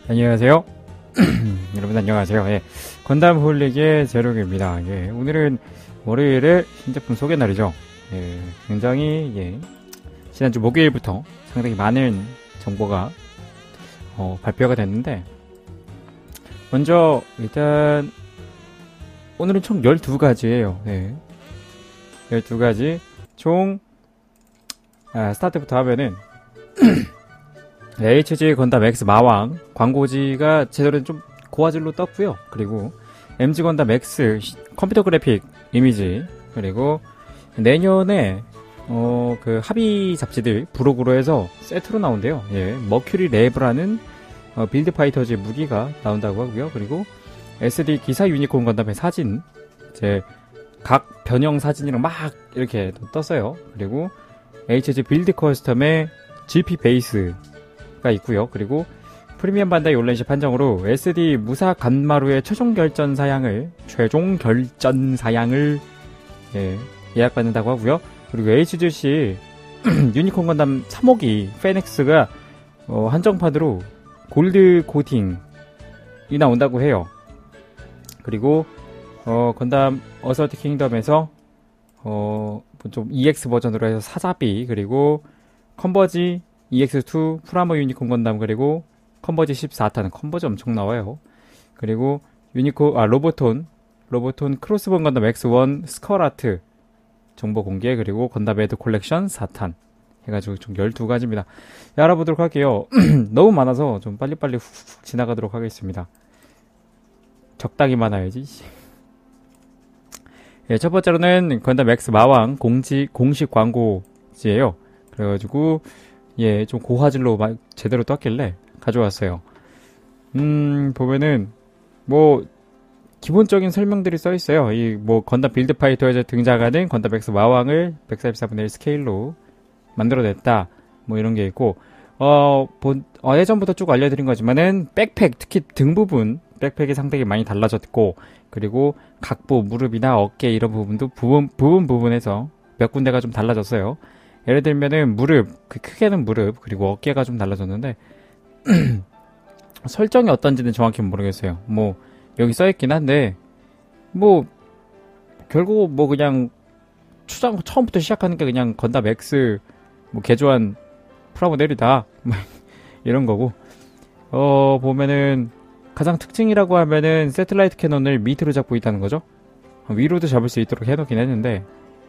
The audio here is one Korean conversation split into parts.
안녕하세요. 여러분 안녕하세요. 예, 건담 홀릭의 제록입니다. 예, 오늘은 월요일에 신제품 소개 날이죠. 예, 굉장히 지난주 목요일부터 상당히 많은 정보가 발표가 됐는데, 먼저 일단 오늘은 총 12가지예요. 예, 12가지 총 스타트부터 하면은 HG 건담 X 마왕 광고지가 제대로 좀 고화질로 떴고요. 그리고 MG 건담 X 컴퓨터 그래픽 이미지, 그리고 내년에 그 합의 잡지들 부록으로 해서 세트로 나온대요. 예, 머큐리 랩이라는 빌드 파이터즈 무기가 나온다고 하고요. 그리고 SD 기사 유니콘 건담의 사진, 이제 각 변형 사진이랑 막 이렇게 떴어요. 그리고 HG 빌드 커스텀의 GP 베이스가 있고요. 그리고 프리미엄 반다이 온라인십 판정으로 SD 무사 간마루의 최종 결전 사양을 예약받는다고 하고요. 그리고 HGC 유니콘 건담 3호기 페넥스가 한정판으로 골드 코팅이 나온다고 해요. 그리고 건담 어설트 킹덤에서 좀 EX 버전으로 해서 사자비, 그리고 컨버지 EX2 프라모 유니콘 건담, 그리고 컨버지 14탄, 컨버지 엄청 나와요. 그리고 로보톤 크로스본 건담 X1 스컬아트 정보 공개, 그리고 건담 에드 콜렉션 4탄 해가지고 총 12가지입니다. 알아보도록 할게요. 너무 많아서 좀 빨리빨리 훅 지나가도록 하겠습니다. 적당히 많아야지. 예, 첫 번째로는 건담 X 마왕 공식 광고지예요. 그래가지고 좀 고화질로 제대로 떴길래 가져왔어요. 보면은 기본적인 설명들이 써있어요. 건담 빌드 파이터에서 등장하는 건담 X 마왕을 144분의 1 스케일로 만들어냈다, 이런 게 있고, 예전부터 쭉 알려드린 거지만은 백팩, 특히 등 부분 백팩이 상당히 많이 달라졌고, 그리고 각부, 무릎이나 어깨 이런 부분도 부분에서 몇 군데가 좀 달라졌어요. 예를 들면은 무릎, 크게는 무릎, 그리고 어깨가 좀 달라졌는데 설정이 어떤지는 정확히 모르겠어요. 여기 써있긴 한데 결국 그냥 처음부터 시작하는 게 그냥 건담 X 개조한 프라모델이다 이런 거고, 보면은 가장 특징이라고 하면은 세틀라이트 캐논을 밑으로 잡고 있다는 거죠. 위로도 잡을 수 있도록 해놓긴 했는데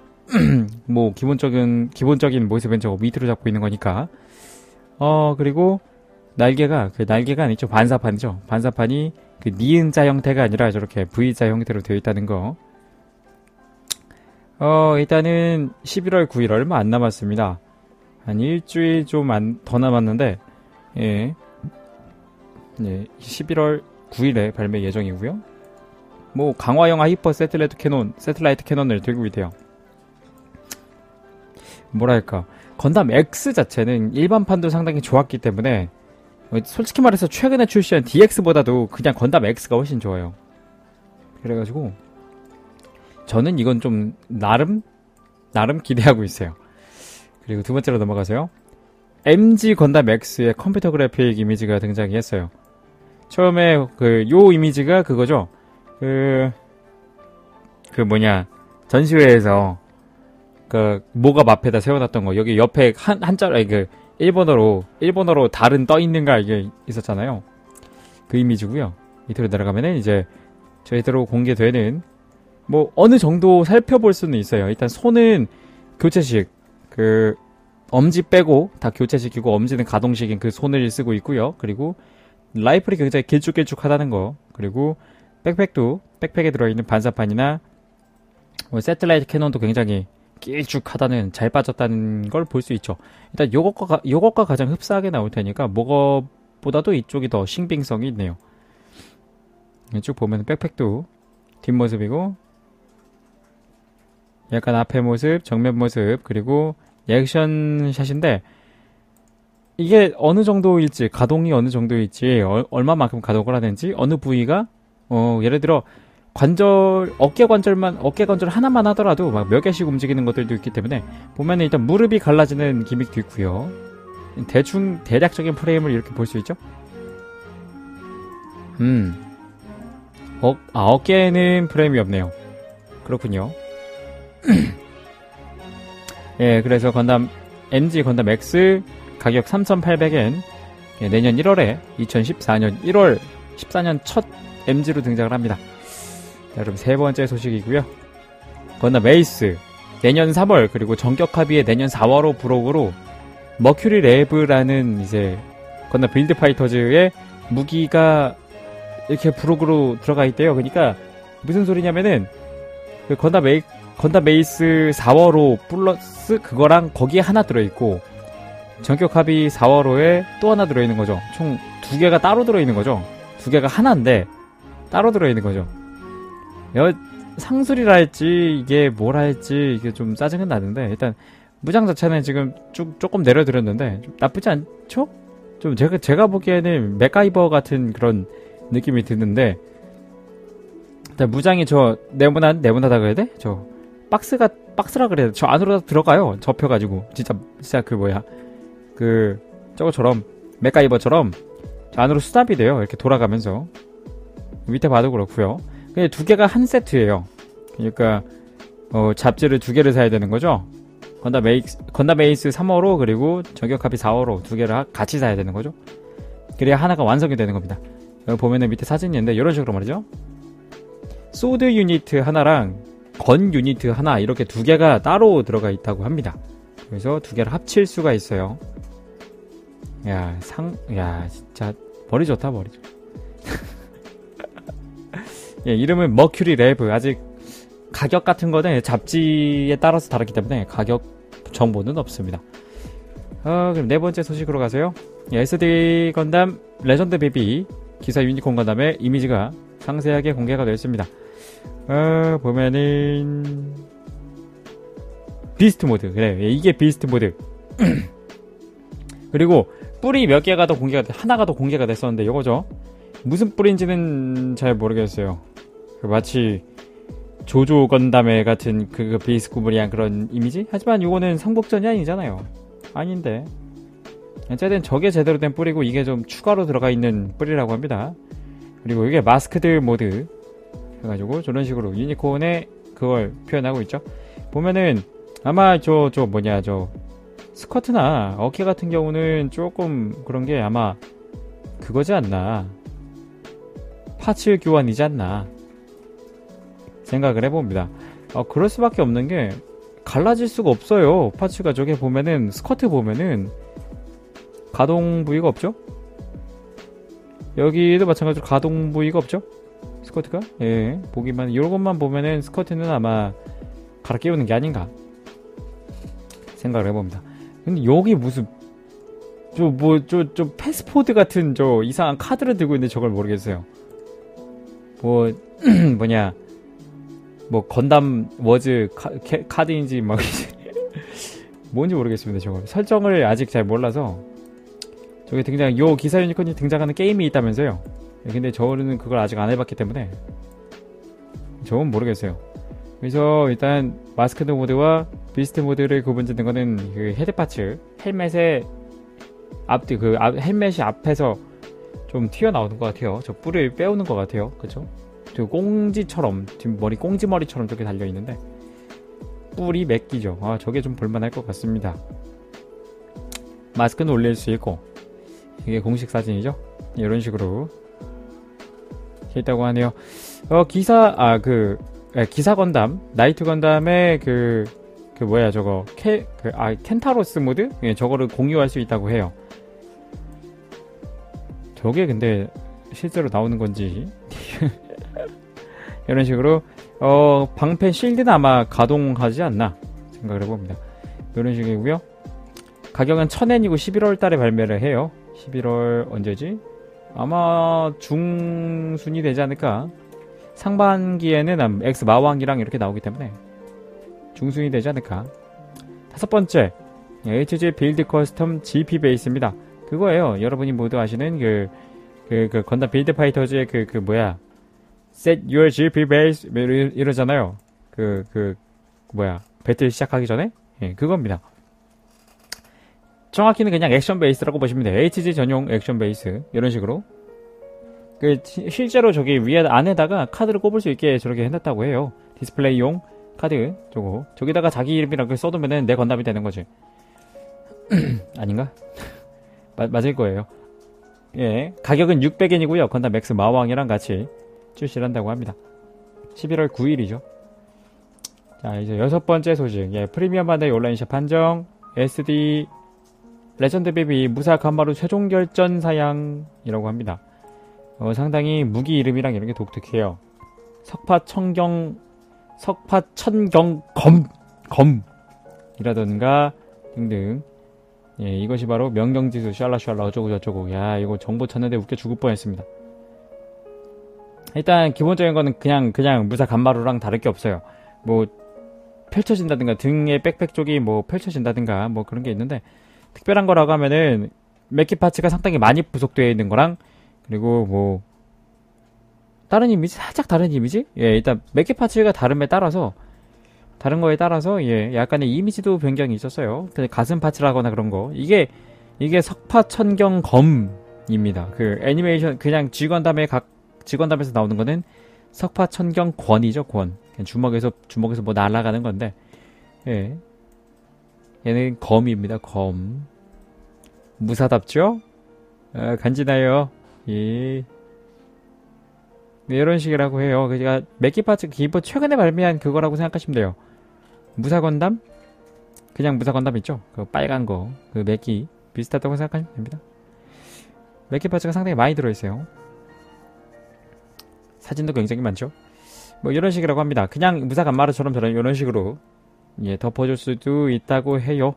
기본적인 모습은 저거 밑으로 잡고 있는 거니까. 그리고 날개가 아니죠. 반사판이죠. 반사판이 니은자 형태가 아니라 저렇게 V자 형태로 되어 있다는 거. 일단은 11월 9일 얼마 안 남았습니다. 한 일주일 좀 더 남았는데, 11월 9일에 발매 예정이고요. 강화형 하이퍼 세틀라이트 캐논을 들고 있대요. 뭐랄까, 건담 X 자체는 일반판도 상당히 좋았기 때문에 솔직히 말해서 최근에 출시한 DX보다도 그냥 건담 X가 훨씬 좋아요. 그래가지고 저는 이건 좀 나름 기대하고 있어요. 그리고 두 번째로 넘어가세요. MG 건담 X의 컴퓨터 그래픽 이미지가 등장이 했어요. 처음에 요 이미지가 그거죠. 전시회에서 모갑 앞에다 세워놨던 거, 여기 옆에 한자로 일본어로 달은 떠있는가 이게 있었잖아요. 그 이미지고요. 밑으로 내려가면은 이제 저희대로 공개되는 어느 정도 살펴볼 수는 있어요. 일단 손은 교체식, 엄지 빼고 다 교체식이고, 엄지는 가동식인 그 손을 쓰고 있고요. 그리고 라이플이 굉장히 길쭉길쭉하다는 거, 그리고 백팩에 들어있는 반사판이나 세틀라이트 캐논도 굉장히 길쭉하다는, 잘 빠졌다는 걸 볼 수 있죠. 일단 요것과 가장 흡사하게 나올 테니까 뭐보다도 이쪽이 더 신빙성이 있네요. 쭉 보면 백팩도 뒷모습이고, 약간 앞에 모습, 정면 모습, 그리고 액션샷인데 이게 어느 정도일지, 가동이 어느 정도일지, 얼마만큼 가동을 하는지, 어느 부위가 예를 들어 어깨 관절 하나만 하더라도 몇 개씩 움직이는 것들도 있기 때문에, 보면 일단 무릎이 갈라지는 기믹도 있고요. 대략적인 프레임을 이렇게 볼 수 있죠. 어깨에는 프레임이 없네요. 그렇군요. 예, 그래서 건담 MG 건담 X 가격 3,800엔, 예, 내년 1월에 2014년 1월 14년 첫 MG로 등장을 합니다. 자, 그럼 세 번째 소식이고요. 건담 에이스 내년 3월 그리고 정격 합의의 내년 4월호 부록으로 머큐리 레브라는 이제 건담 빌드 파이터즈의 무기가 이렇게 부록으로 들어가 있대요. 그러니까 무슨 소리냐면은 그 건담 에이스 4월호 플러스 그거랑 거기에 하나 들어있고 정격 합의 4월호에 또 하나 들어있는 거죠. 총 두 개가 따로 들어있는 거죠. 두 개가 하나인데 따로 들어있는 거죠. 상술이라 할지 이게 뭐라 할지 이게 좀 짜증은 나는데 일단 무장 자체는 지금 조금 내려드렸는데 좀 나쁘지 않죠? 좀 제가 보기에는 맥가이버 같은 그런 느낌이 드는데 일단 무장이 저 네모나다 그래야 돼? 저 박스라 그래야 돼? 저 안으로 들어가요. 접혀가지고 진짜 그 뭐야 그 저거처럼 맥가이버처럼 저 안으로 수납이 돼요. 이렇게 돌아가면서 밑에 봐도 그렇고요. 근데 두 개가 한 세트예요. 그러니까 잡지를 두 개를 사야 되는 거죠. 건담 에이스 3호로 그리고 정격 합의 4호로 두 개를 같이 사야 되는 거죠. 그래야 하나가 완성이 되는 겁니다. 여기 보면은 밑에 사진이 있는데 이런 식으로 말이죠. 소드 유니트 하나랑 건 유니트 하나 이렇게 두 개가 따로 들어가 있다고 합니다. 그래서 두 개를 합칠 수가 있어요. 야 진짜 머리 좋다. 예, 이름은 머큐리 레브. 아직 가격 같은 거는 잡지에 따라서 다르기 때문에 가격 정보는 없습니다. 그럼 네 번째 소식으로 가세요. 예, SD 건담 레전드 베비 기사 유니콘 건담의 이미지가 상세하게 공개가 되었습니다. 보면은 비스트 모드. 그래, 예, 이게 비스트 모드. 그리고 뿔이 몇 개가 더 하나가 더 공개가 됐었는데 요거죠. 무슨 뿔인지는 잘 모르겠어요. 마치 조조 건담의 같은 그 비스구무리한 그런 이미지? 하지만 요거는 상복전이 아니잖아요. 아닌데 어쨌든 저게 제대로 된 뿔이고 이게 좀 추가로 들어가 있는 뿔이라고 합니다. 그리고 이게 마스크드 모드 해가지고 저런 식으로 유니콘의 그걸 표현하고 있죠. 보면은 아마 저 스커트나 어깨 같은 경우는 조금 그런 게 아마 그거지 않나, 파츠 교환이지 않나 생각을 해봅니다. 그럴 수밖에 없는 게 갈라질 수가 없어요. 파츠가 저게 보면은 스커트 보면은 가동 부위가 없죠? 여기도 마찬가지로 가동 부위가 없죠? 스커트가? 예, 보기만 요것만 보면은 스커트는 아마 갈아 끼우는 게 아닌가 생각을 해봅니다. 근데 여기 무슨 좀 패스포드 같은 저 이상한 카드를 들고 있는데 저걸 모르겠어요. 건담 워즈 카드인지 막 뭔지 모르겠습니다. 저거 설정을 아직 잘 몰라서. 저게 요 기사 유니콘이 등장하는 게임이 있다면서요. 근데 저는 그걸 아직 안 해봤기 때문에 저건 모르겠어요. 그래서 일단 마스크드 모드와 비스트 모드를 구분짓는 거는 그 헤드 파츠, 헬멧의 헬멧이 앞에서 좀 튀어나오는 것 같아요. 저 뿔을 빼오는 것 같아요. 그쵸? 저 꽁지처럼, 지금 꽁지머리처럼 저렇게 달려있는데 뿔이 몇 끼죠. 저게 좀 볼만할 것 같습니다. 마스크는 올릴 수 있고, 이게 공식 사진이죠. 이런 식으로 있다고 하네요. 기사 건담, 나이트 건담의 켄타로스 모드? 예, 저거를 공유할 수 있다고 해요. 저게 근데 실제로 나오는 건지 이런 식으로 방패 실드는 아마 가동하지 않나 생각을 해봅니다. 이런 식이고요. 가격은 1000엔이고 11월 달에 발매를 해요. 11월 언제지? 아마 중순이 되지 않을까. 상반기에는 X 마왕이랑 이렇게 나오기 때문에 중순이 되지 않을까. 다섯 번째, HG 빌드 커스텀 GP 베이스입니다. 그거예요. 여러분이 모두 아시는 그 건담 빌드 파이터즈의 Set your GP base 이러잖아요. 배틀 시작하기 전에? 예, 그겁니다. 정확히는 그냥 액션 베이스라고 보시면 돼요. HG 전용 액션 베이스 이런 식으로 실제로 저기 위에 안에다가 카드를 꼽을 수 있게 저렇게 해놨다고 해요. 디스플레이용 카드 저기다가 자기 이름이랑 써두면은 내 건담이 되는 거지. 아닌가? 맞을 거예요. 예, 가격은 600엔이고요. 건담 맥스 마왕이랑 같이 출시를 한다고 합니다. 11월 9일이죠. 자, 이제 6번째 소식. 예, 프리미엄 바다의 온라인샵 한정, SD 레전드 베비 무사 간마루 최종 결전 사양이라고 합니다. 상당히 무기 이름이랑 이런 게 독특해요. 석파천경 검이라던가 등등. 예, 이것이 바로 명경지수 샬라샬라 어쩌고저쩌고. 야, 이거 정보 찾는데 웃겨 죽을 뻔했습니다. 일단 기본적인 거는 그냥 무사 간마루랑 다를 게 없어요. 뭐 펼쳐진다든가 등의 백팩 쪽이 뭐 펼쳐진다든가 뭐 그런 게 있는데, 특별한 거라고 하면은 맥키 파츠가 상당히 많이 부속되어 있는 거랑, 그리고 뭐 다른 이미지, 살짝 다른 이미지? 예, 일단 맥키 파츠가 다른 거에 따라서 예, 약간의 이미지도 변경이 있었어요. 가슴 파츠라거나 그런 거. 이게 석파천경 검입니다. 그 애니메이션 그냥 G건담에서 나오는 거는 석파천경 권이죠, 권. 그냥 주먹에서 뭐 날아가는 건데. 예. 얘는 검입니다. 검. 무사답죠? 간지나요. 예. 네, 이런 식이라고 해요. 그러니까 맥키 파츠 기본 최근에 발매한 그거라고 생각하시면 돼요. 무사건담? 그냥 무사건담 있죠? 그 빨간 거. 그 맥키 비슷하다고 생각하시면 됩니다. 맥키 파츠가 상당히 많이 들어있어요. 사진도 굉장히 많죠? 뭐 이런 식이라고 합니다. 그냥 무사간마루처럼 저런 이런 식으로 예, 덮어줄 수도 있다고 해요.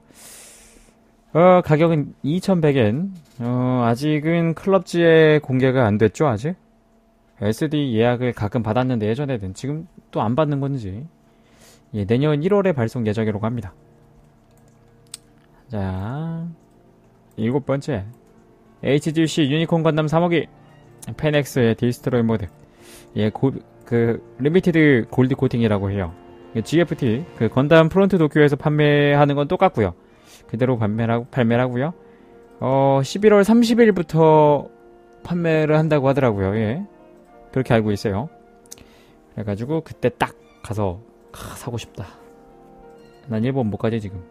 가격은 2,100엔. 아직은 클럽지에 공개가 안 됐죠, 아직? SD 예약을 가끔 받았는데 예전에는 지금 또 안 받는 건지. 예, 내년 1월에 발송 예정이라고 합니다. 자, 7번째. HGC 유니콘 건담 3호기. 펜엑스의 디스트로이 모드. 예, 리미티드 골드 코팅이라고 해요. GFT, 그 건담 프론트 도쿄에서 판매하는 건 똑같고요. 그대로 발매를 하고요. 11월 30일부터 판매를 한다고 하더라고요. 예. 그렇게 알고 있어요. 그래가지고 그때 딱 가서 사고 싶다. 난 일본 못 가지 지금.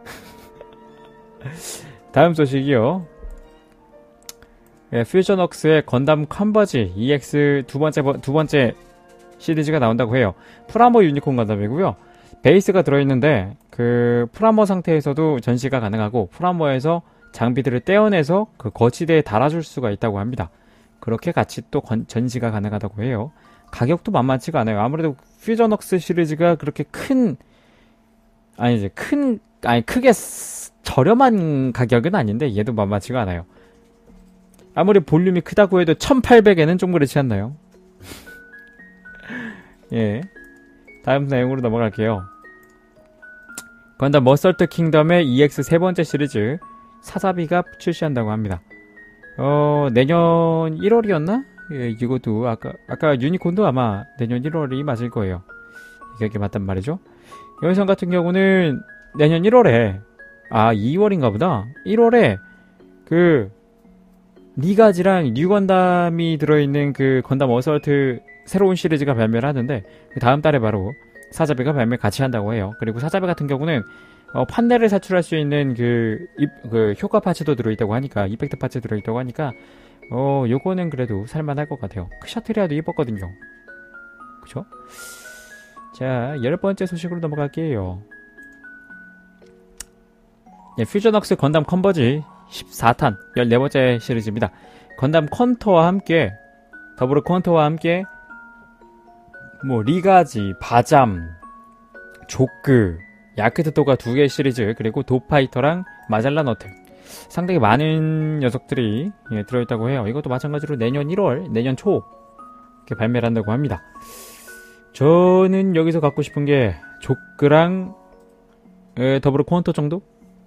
다음 소식이요. 예, 퓨전웍스의 건담 컨버지 EX 두 번째 시리즈가 나온다고 해요. 프라모 유니콘 건담이고요. 베이스가 들어있는데 그 프라모 상태에서도 전시가 가능하고, 프라모에서 장비들을 떼어내서 그 거치대에 달아줄 수가 있다고 합니다. 그렇게 같이 또 전시가 가능하다고 해요. 가격도 만만치가 않아요. 아무래도 퓨전웍스 시리즈가 그렇게 크게 저렴한 가격은 아닌데 얘도 만만치가 않아요. 아무리 볼륨이 크다고 해도 1,800엔은 좀 그렇지 않나요? 예. 다음 내용으로 넘어갈게요. 건담 머설트 킹덤의 EX 세 번째 시리즈 사자비가 출시한다고 합니다. 내년 1월이었나? 예, 이것도 아까 유니콘도 아마 내년 1월이 맞을 거예요. 이게 맞단 말이죠. 여기선 같은 경우는 내년 1월에 2월인가 보다. 1월에 그 니가지랑 뉴건담이 들어있는 그 건담 어설트 새로운 시리즈가 발매를 하는데, 그 다음 달에 바로 사자비가 발매 같이 한다고 해요. 그리고 사자비 같은 경우는 판넬을 사출할 수 있는 그 효과 파츠도 들어있다고 하니까, 이펙트 파츠 들어있다고 하니까 요거는 그래도 살만할 것 같아요. 샤트리아도 예뻤거든요. 그쵸? 자, 10번째 소식으로 넘어갈게요. 예, 퓨전웍스 건담 컨버지 14탄 14번째 시리즈입니다. 건담 컨터와 함께, 더불어 컨터와 함께 뭐 리가지, 바잠, 조크, 야크트토가 2개 시리즈, 그리고 도파이터랑 마잘라너트, 상당히 많은 녀석들이 들어있다고 해요. 이것도 마찬가지로 내년 1월, 내년 초 이렇게 발매를 한다고 합니다. 저는 여기서 갖고 싶은 게 조크랑 더불어 컨터 정도?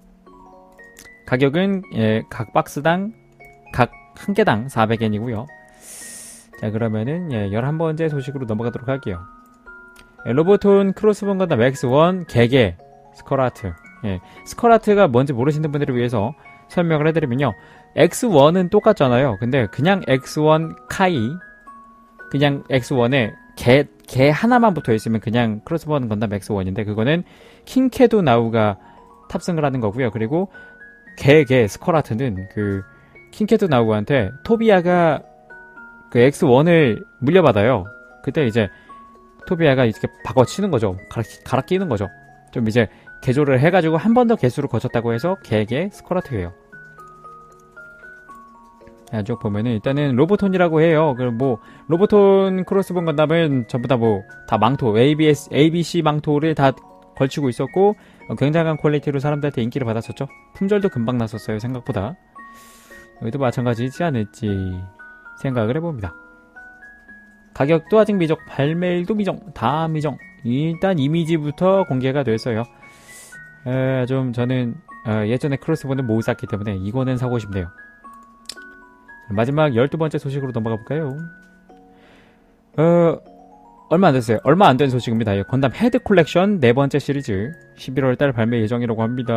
가격은 각 박스당 각 한 개당 400엔이고요. 자, 그러면은 11번째 소식으로 넘어가도록 할게요. 로보톤 크로스본 건담 X1 개개 스컬아트. 스컬아트가 뭔지 모르시는 분들을 위해서 설명을 해드리면요. X1은 똑같잖아요. 근데 그냥 X1 카이, 그냥 X1에 개 하나만 붙어 있으면 그냥 크로스보우 건담 X1인데, 그거는 킹캐드 나우가 탑승을 하는 거고요. 그리고 개 스커라트는 그 킹캐드 나우한테 토비아가 그 X1을 물려받아요. 그때 이제 토비아가 이렇게 바꿔치는 거죠. 갈아 끼는 거죠. 좀 이제 개조를 해가지고 한 번 더 개수를 거쳤다고 해서 개 스커라트예요. 쭉 보면은 일단은 로보톤이라고 해요. 그럼 뭐 로보톤 크로스본 건담은 전부 다 뭐 다 망토 ABC 망토를 다 걸치고 있었고, 굉장한 퀄리티로 사람들한테 인기를 받았었죠. 품절도 금방 났었어요. 생각보다. 여기도 마찬가지지 않을지 생각을 해봅니다. 가격도 아직 미정, 발매일도 미정, 다 미정. 일단 이미지부터 공개가 됐어요. 좀 저는 예전에 크로스본을 못 샀기 때문에 이거는 사고 싶네요. 마지막 12번째 소식으로 넘어가 볼까요? 얼마 안 됐어요. 얼마 안 된 소식입니다. 건담 헤드 콜렉션 4번째 시리즈 11월달 발매 예정이라고 합니다.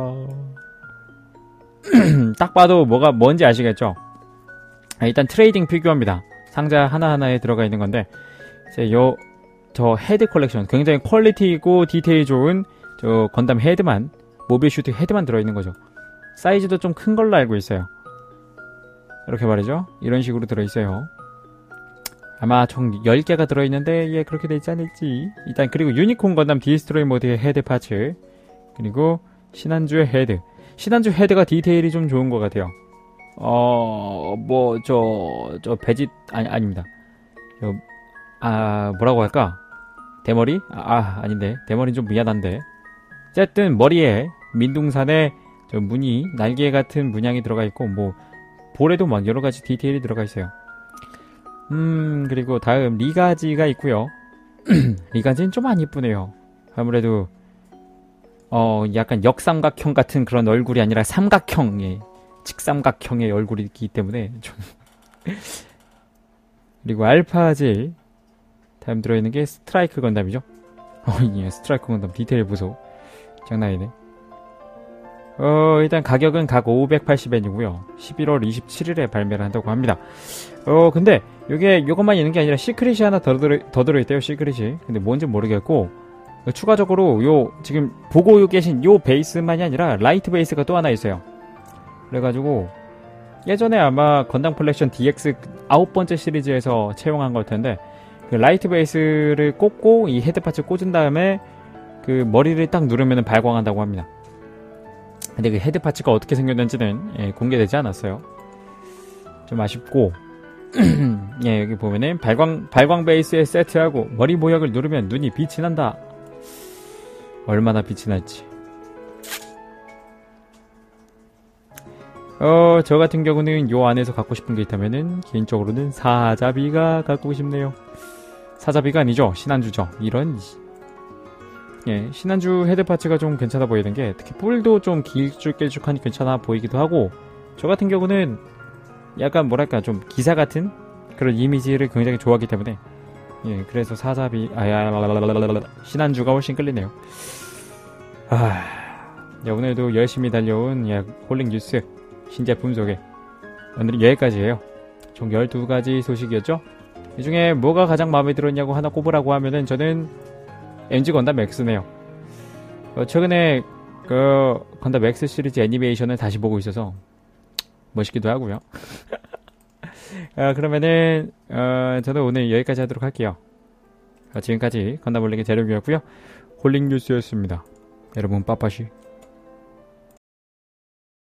딱 봐도 뭔지 아시겠죠? 일단 트레이딩 피규어입니다. 상자 하나하나에 들어가 있는 건데, 이제 저 헤드 콜렉션, 굉장히 퀄리티 있고 디테일 좋은 저 건담 헤드만, 모빌 슈트 헤드만 들어있는 거죠. 사이즈도 좀 큰 걸로 알고 있어요. 이렇게 말이죠. 이런 식으로 들어있어요. 아마 총 10개가 들어있는데, 그렇게 되지 않을지. 일단, 그리고 유니콘 건담 디스트로이 모드의 헤드 파츠, 그리고 신한주의 헤드. 신한주 헤드가 디테일이 좀 좋은 것 같아요. 배짓, 아닙니다. 뭐라고 할까? 대머리? 아닌데. 대머리는 좀 미안한데. 어쨌든, 머리에 민둥산에 저 무늬, 날개 같은 문양이 들어가 있고, 볼에도 막 여러가지 디테일이 들어가 있어요. 그리고 다음, 리가지가 있고요. 리가지는 좀 안 이쁘네요. 아무래도, 약간 역삼각형 같은 그런 얼굴이 아니라 삼각형의, 직삼각형의 얼굴이기 때문에 좀. 그리고 알파질. 다음 들어있는 게 스트라이크 건담이죠. 스트라이크 건담 디테일 보소. 장난이네. 일단 가격은 각 580엔이고요. 11월 27일에 발매를 한다고 합니다. 근데 요것만 있는 게 아니라 시크릿이 하나 더 들어있대요. 시크릿이. 근데 뭔지 모르겠고, 추가적으로 지금 보고 계신 요 베이스만이 아니라 라이트 베이스가 또 하나 있어요. 그래가지고 예전에 아마 건담 컬렉션 DX 9번째 시리즈에서 채용한 걸 텐데, 그 라이트 베이스를 꽂고 이 헤드 파츠 꽂은 다음에 그 머리를 딱 누르면 발광한다고 합니다. 근데 그 헤드 파츠가 어떻게 생겼는지는 공개되지 않았어요. 좀 아쉽고, 여기 보면은 발광 베이스에 세트하고 머리 모양을 누르면 눈이 빛이 난다. 얼마나 빛이 날지. 저 같은 경우는 요 안에서 갖고 싶은 게 있다면은 개인적으로는 사자비가 갖고 싶네요. 사자비가 아니죠. 신한주죠. 이런. 신한주 헤드 파츠가 좀 괜찮아 보이는 게, 특히 뿔도 좀 길쭉길쭉하니 괜찮아 보이기도 하고, 저 같은 경우는 약간 뭐랄까 좀 기사 같은 그런 이미지를 굉장히 좋아하기 때문에, 그래서 사자비, 신한주가 훨씬 끌리네요. 오늘도 열심히 달려온 홀링 뉴스 신제품 소개, 오늘은 여기까지예요. 총 12가지 소식이었죠. 이 중에 뭐가 가장 마음에 들었냐고 하나 꼽으라고 하면은 저는 MG 건담 X네요. 최근에 그 건담 X 시리즈 애니메이션을 다시 보고 있어서 멋있기도 하고요. 그러면은 저는 오늘 여기까지 하도록 할게요. 지금까지 건담 홀링의 재룡이었고요. 홀링 뉴스였습니다. 여러분 빠빠시.